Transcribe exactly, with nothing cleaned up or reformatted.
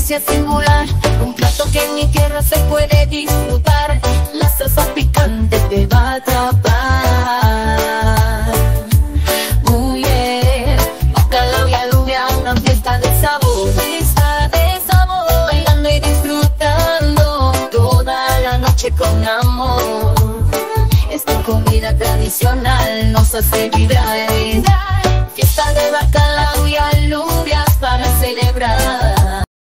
delicia singular, un plato que en mi tierra se puede disfrutar. La salsa picante te va a atrapar. Muy bien, bacalao y alubia, una fiesta de sabor, fiesta de sabor, bailando y disfrutando toda la noche con amor. Esta comida tradicional nos hace vibrar.